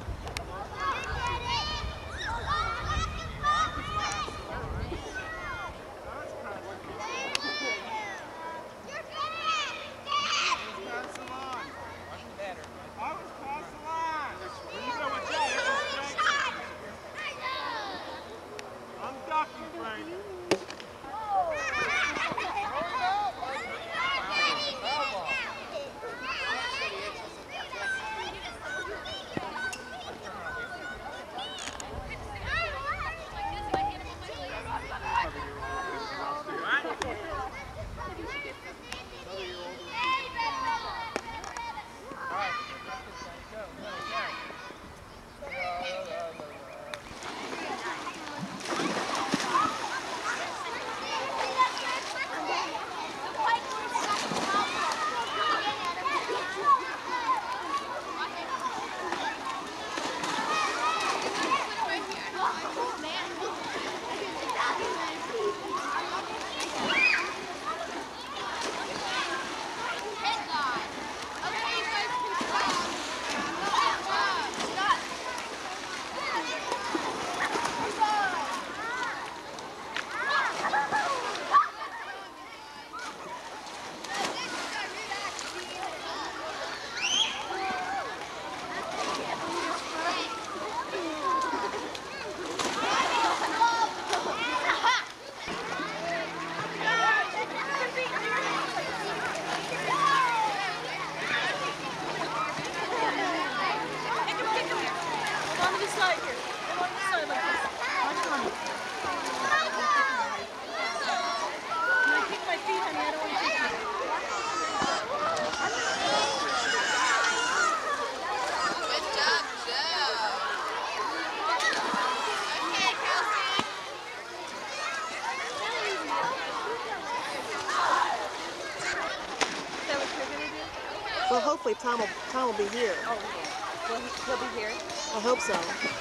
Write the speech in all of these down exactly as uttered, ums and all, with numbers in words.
Well, hopefully Tom will, Tom will be here. Oh, yeah. Will he, he'll be here? I hope so.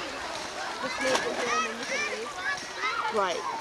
Just leave him here and then you can leave? Right.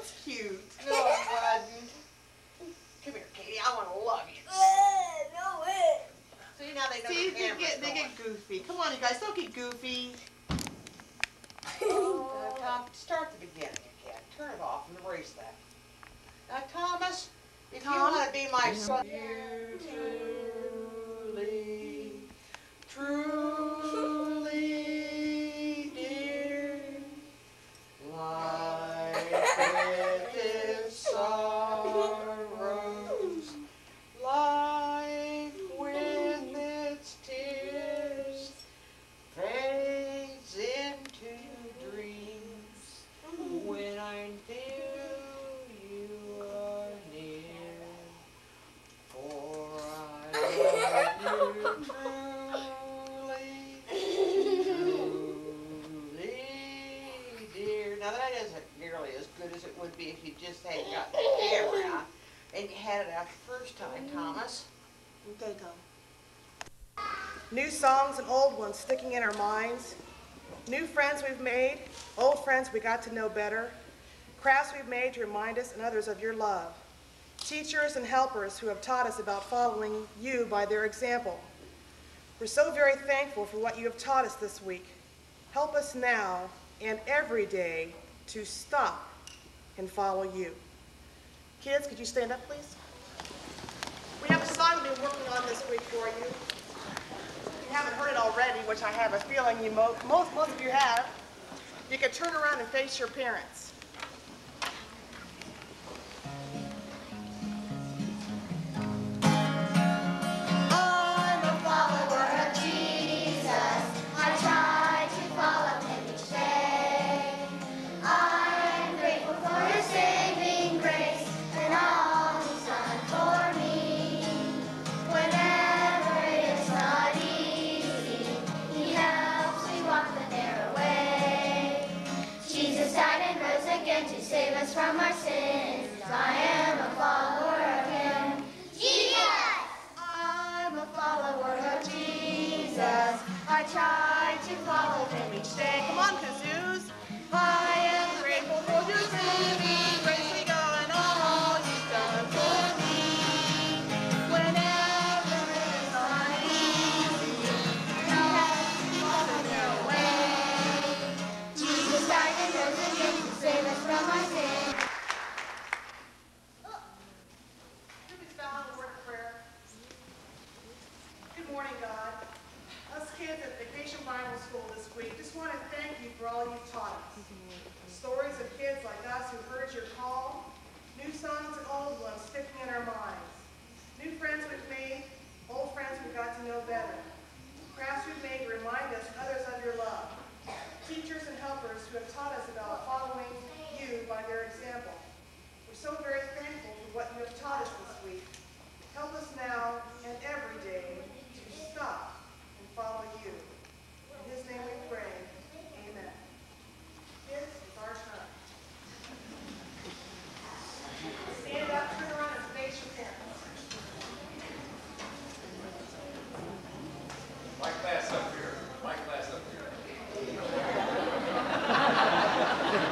That's cute. No, it wasn't. Come here, Katie. I want to love you. No way. See, now they know See, the they camera's get, they going. get goofy. Come on, you guys, don't get goofy. Uh, Tom, start the beginning again. Turn it off and erase that. Now, Thomas, if Tom? you want to be my son, you truly, truly, dear, life with its sorrows, life with its tears, fades into dreams when I feel you are near. For I love you truly, truly, dear. Now that isn't nearly as good as it would be if you just hadn't got the camera out and you had it out the first time, Thomas. Okay, Tom. New songs and old ones sticking in our minds. New friends we've made, old friends we got to know better. Crafts we've made to remind us and others of your love. Teachers and helpers who have taught us about following you by their example. We're so very thankful for what you have taught us this week. Help us now and every day to stop and follow you. Kids, could you stand up, please? We have a song we've been working on this week for you. If you haven't heard it already, which I have a feeling you mo most, most of you have, you can turn around and face your parents. From our sins, I am a follower of Him. Jesus! I'm a follower of Jesus. I try to follow Him each day. Come on, kazoos. I am grateful for your saving grace. We go and all You've done for me. Whenever it's not easy, you have to follow your way. Jesus died and rose again to save us from our sins. Good morning, God. Us kids at Vacation Bible School this week just want to thank you for all you've taught us. Stories of kids like us who heard your call, new songs and old ones sticking in our minds. New friends we've made, old friends we've got to know better. Crafts we've made to remind us and others of your love. Teachers and helpers who have taught us about following you by their example. We're so very thankful for what you have taught us this week. Help us now and every day to stop and follow you. In His name we pray. Amen. Kids, it's our turn. Stand up, turn around, and face your parents. My class up here. My class up here.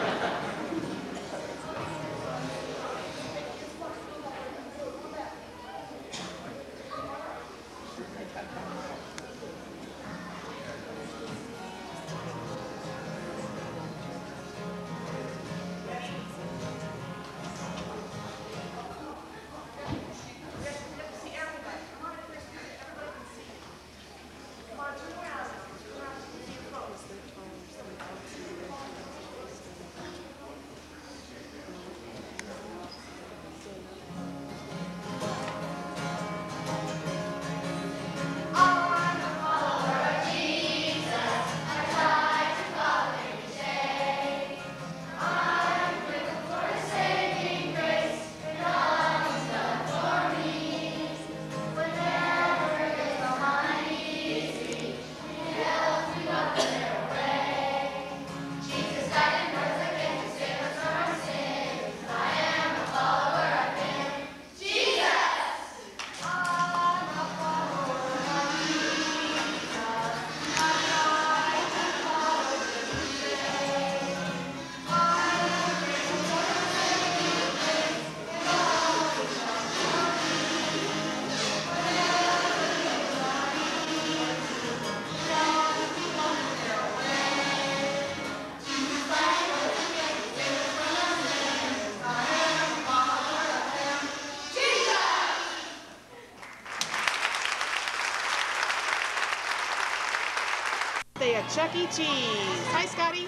Chuck E. Cheese. Hi, Scotty.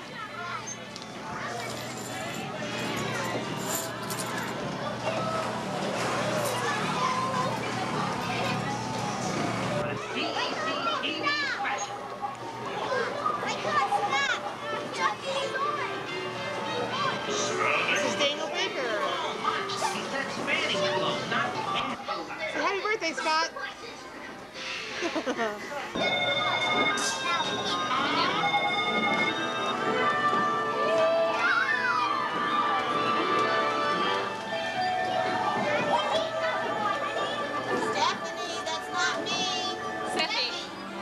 This is Daniel Baker. Say happy birthday, Scott. Stephanie, that's not me. Stephanie.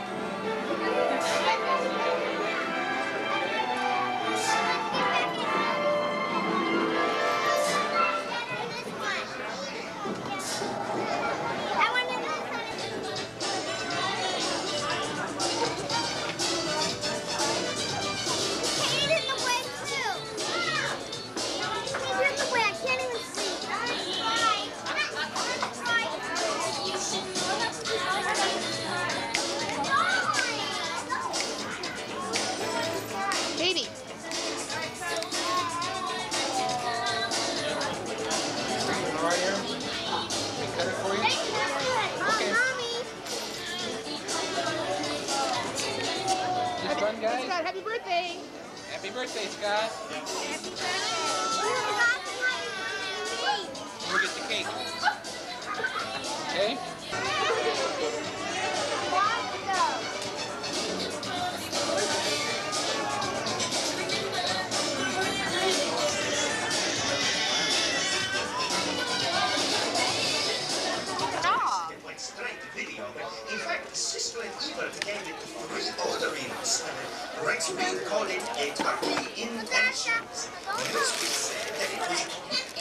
Katie. All right, Aaron? Can I cut it for you? Okay. This fun, Hey, guys? Scott, happy birthday. Happy birthday, Scott. We'll get the cake. Okay? It went straight to video, but in fact, Sister and Ebert gave it reordering us. Rex Reed called it a turkey in tensions. Newsweek said that it was...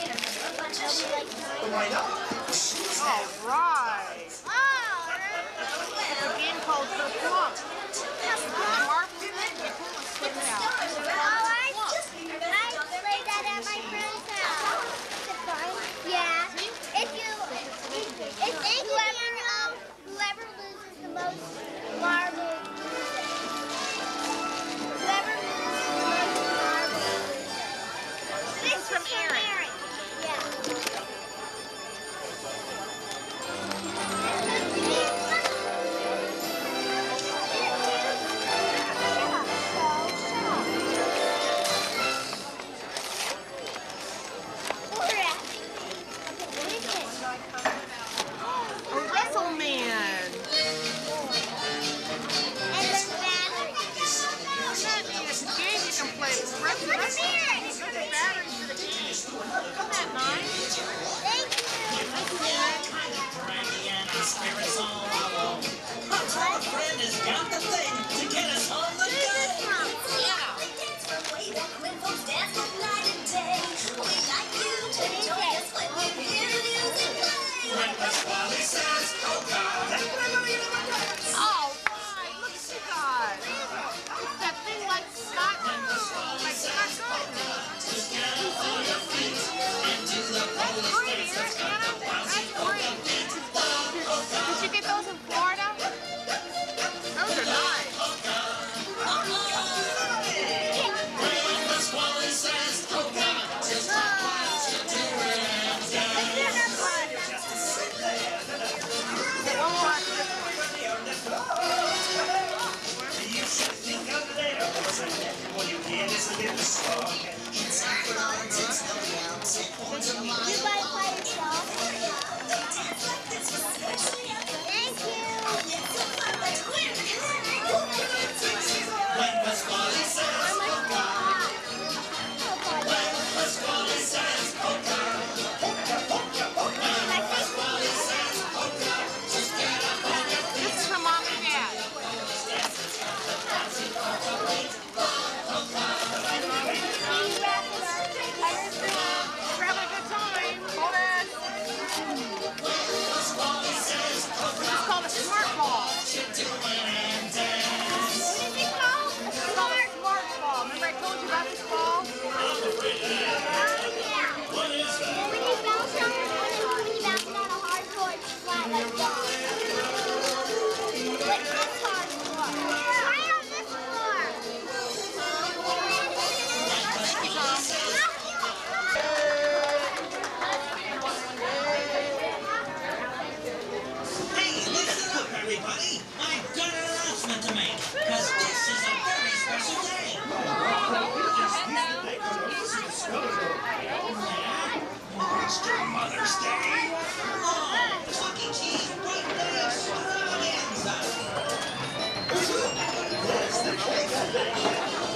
Why not? All right. It's a game called Kerplunk. The marbles in it, you pull them stick out. Yeah. If you, if whoever, um, whoever loses the most marbles loses. Whoever loses the most marbles loses. Monster Mother's Day. Oh, Chuck E. Cheese birthday extravaganza. That's the cake.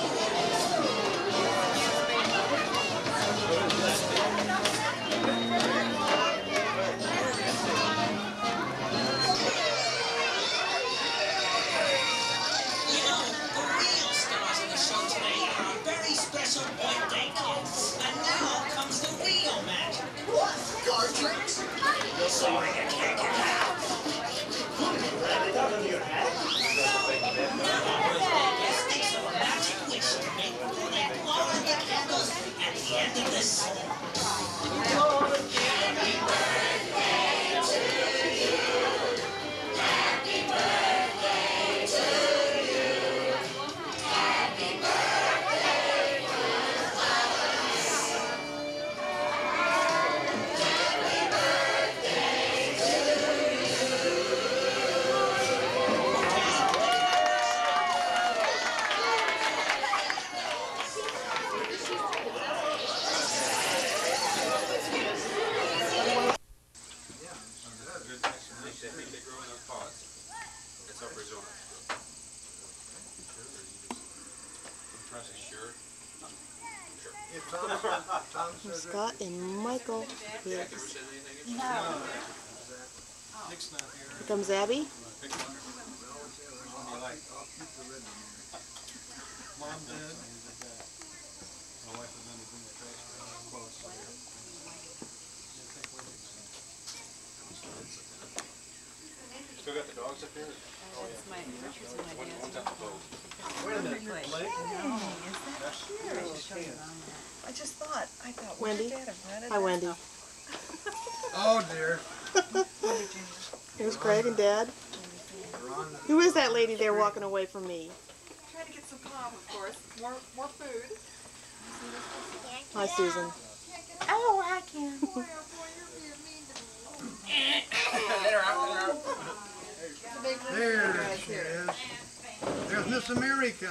Sorry, I can't get out. Wrap it up in your hat. Now, birthday guest takes a magic wish to make the light glow in the candles at the end of this song. Happy birthday to you. Happy birthday to you. Happy birthday to us. Scott and Michael. Yes. Nick's not here. Here comes Abby. Mom did. My wife was under the trash close. Still got the dogs up here? Oh, yeah. My Richard's and my One, dad's. one's at the boat. Wait a minute, Blake. No, is that here? I just thought, I thought, Wendy. where'd Dad have rented Hi, that? Wendy. Oh, dear. Here's Craig and Dad. Who is that lady there walking away from me? Trying to get some pop, of course. More, more food. Hi, Susan. Oh, I can. There she is. There's Miss America.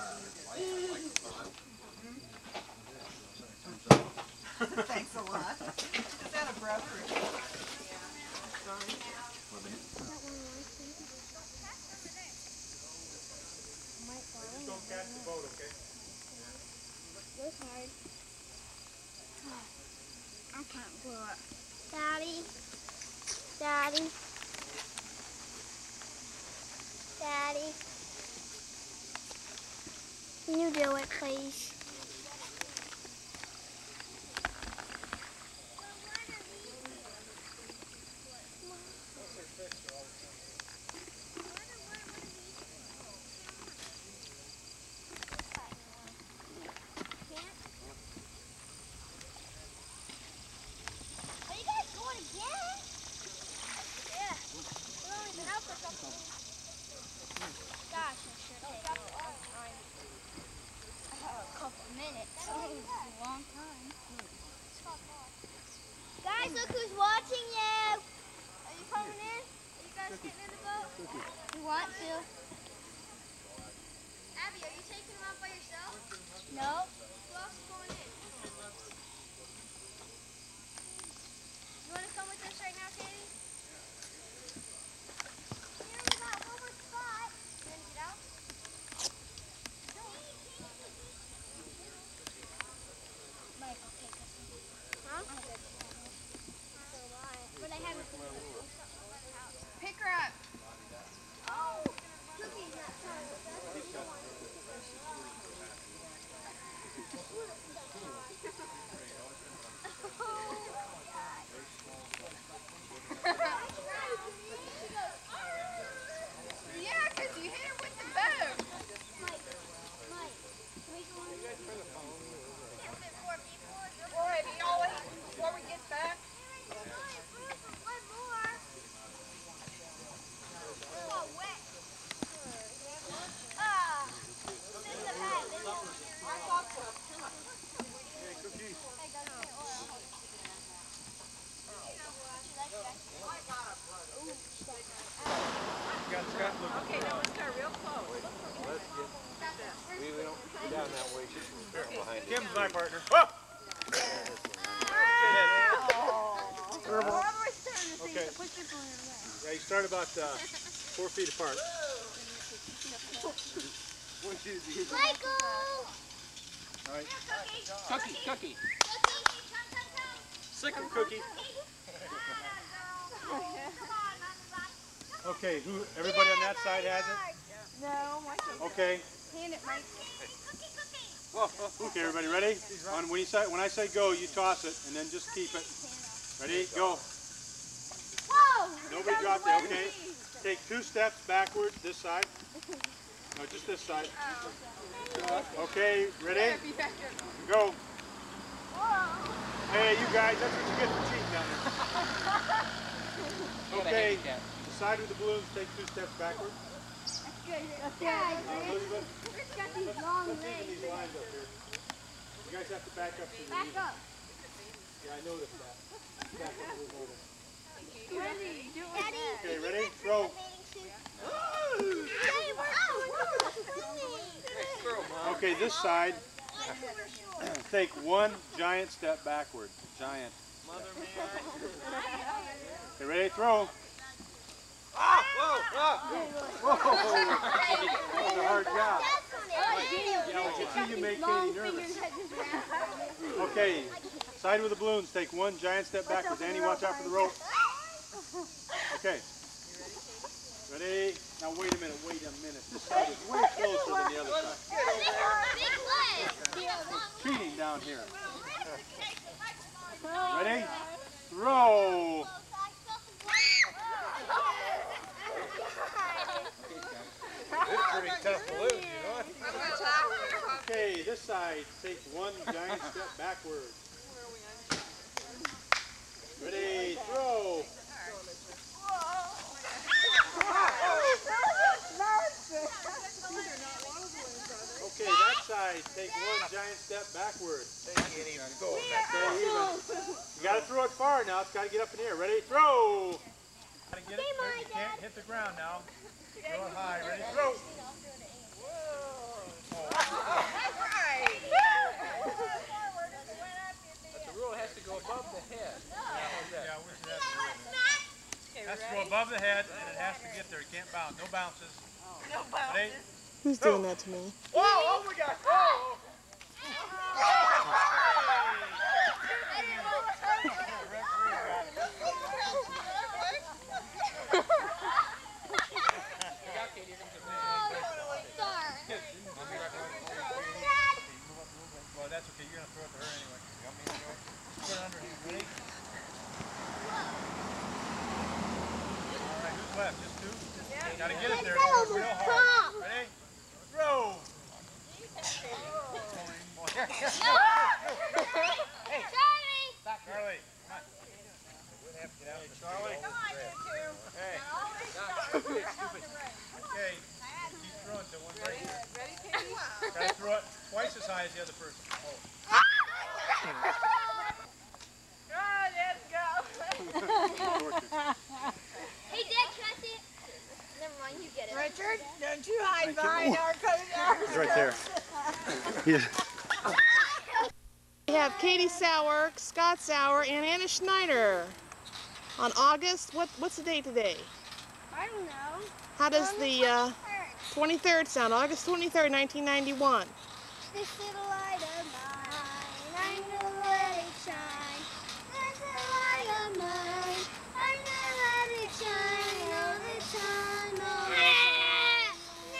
Thanks a lot. Is that a brother? Sorry. Don't catch the boat, okay? This hard. I can't do it. Daddy. Daddy. Daddy. Can you do it, please? Are you guys going again? Yeah. We've only been out for a couple of weeks. Gosh, I sure take a long time. A couple minutes. A long time. Guys, look who's watching you. Are you coming in? Are you guys getting in the boat? You want to? Abby, are you taking them out by yourself? No. Who else is going in? You want to come with us right now, Katie? Here we got one more spot. You want to get out? Michael, take us in. Huh? So why? But I haven't seen her. Pick her up. Oh! Cookie's not coming with us. start about uh, four feet apart. One, two, three. Michael! All right. Cookie, cookie. Second cookie. Okay, who? Everybody on that side has it? No, Michael. Okay. Hand it, Mike. Okay, everybody ready? On, when, you say, when I say go, you toss it, and then just keep it. Ready? Go. Whoa! Nobody dropped it, okay? Take two steps backwards, this side. No, just this side. Okay, ready? Go. Hey, you guys, that's what you get for cheating down there. Okay, the side with the balloons, take two steps backwards. Yeah, Elizabeth, it's got these long let's even legs. these lines up here. You guys have to back up to the Back up. Yeah, I noticed that. Back up a little more. Ready, do it. Daddy. Okay, ready? Throw. Okay, this side, take one giant step backward. Giant. Okay, ready? Throw. Ah! Whoa! Whoa! That was a hard job. Yeah, I can see you make Katie nervous. Okay, side with the balloons, take one giant step backwards. Annie, watch out for the rope. Okay. Ready? Now wait a minute, wait a minute. This side is way closer than the other side. Cheating down here. Ready? Throw! This is pretty tough balloon, you know it? Okay, this side, take one giant step backwards. Ready? Throw! Okay, that side, take one giant step backward. They can't even go. Stay even. You gotta throw it far now, it's gotta get up in the air. Ready? Throw! Gotta get it, you can't hit the ground now. Throw it high, ready? Throw! But the rule has to go above the head. Yeah, where's that? It has to go above the head and it has to get there. It can't bounce. No bounces. No bounces. Ready? Who's doing that to me? Whoa! Oh my gosh! Whoa! Well, that's okay. You're gonna throw it to her anyway. You want me to throw it? Put it under him. Ready? All right. Who's left? Just two. Yeah. Gotta get it there. Throw it real hard. Ready? Throw! Hey, Charlie! Charlie, come on. We'll have to get out of the Charlie. Come on, you two. Hey. Okay. Keep throwing till one breaks. Ready, Katie? Gotta throw it twice as high as the other person. Oh. Oh, let's go. Hey, Dad, can I see it? Never mind, you get it. Richard, don't you hide behind our coat. It's right there. We have Katie Sauer, Scott Sauer, and Anna Schneider. On August, what, what's the date today? I don't know. How does the uh, twenty-third sound? August twenty-third, nineteen ninety-one. This little light of mine, I'm gonna let it shine. This little light of mine, I'm gonna let it shine all the time, all the time.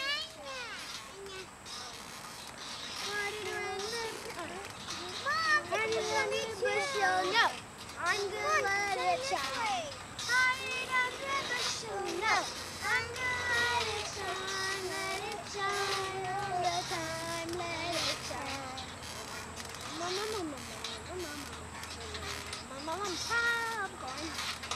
Mom, I'm gonna whistle, no. I'm gonna let it shine. Hide under the shoe, no. I'm gonna let it shine, let it shine all the time, let it shine. Mama, mama, mama, mama, mama, mama, popcorn.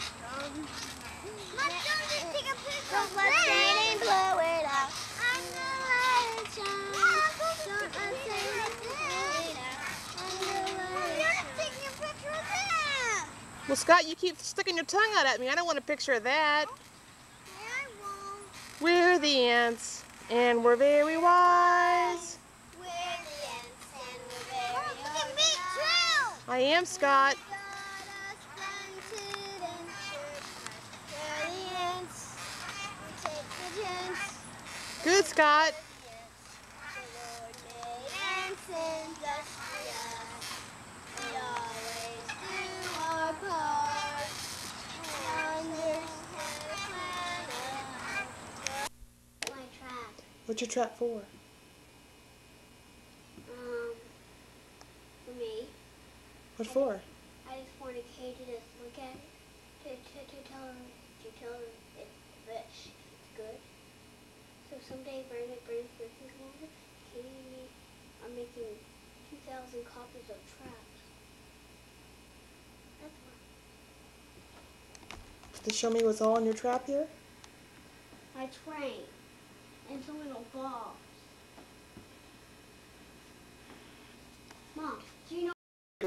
Let's go just take a picture. Let's rain and blow it out. I'm gonna let it shine. Don't unsay it, blow it out. I'm gonna let it shine. You're not taking a picture of that. Well, Scott, you keep sticking your tongue out at me. I don't want a picture of that. I won't. We're the ants, and we're very wise. We're the ants and we're very oh, look at me too. I am Scott. Got us blinded and we're the ants. Congratulations. Good, Scott. And sends us here. We always do our part. And understand the plan of my trap. What's your trap for? Um, for me. What for? I just wanted Kay to just look at it, to, to, to tell her, to tell her if, if it's good. So someday Brandon, Brandon's Christmas morning, Kay and me are making two thousand copies of traps. That's why. To show me what's all in your trap here? My train and some little balls. Mom.